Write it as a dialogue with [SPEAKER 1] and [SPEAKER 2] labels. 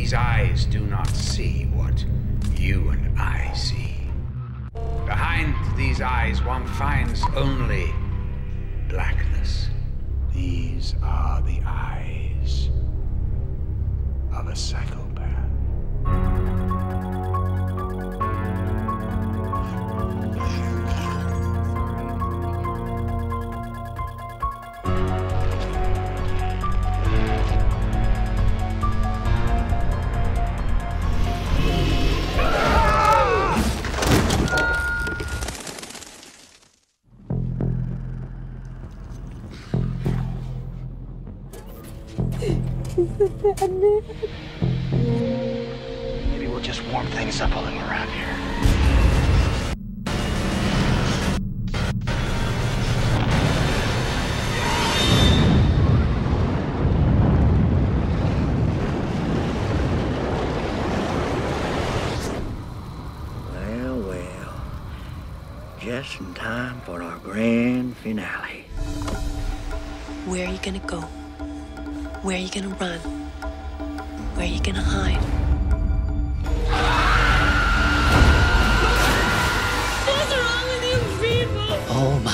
[SPEAKER 1] These eyes do not see what you and I see. Behind these eyes, one finds only blackness. These are the eyes of a psychopath.
[SPEAKER 2] Maybe we'll just warm things up a little around here.
[SPEAKER 3] Well, well. Just in time for our grand finale.
[SPEAKER 4] Where are you gonna go? Where are you gonna run? Where are you gonna hide? What's wrong with you people?
[SPEAKER 3] Oh, my.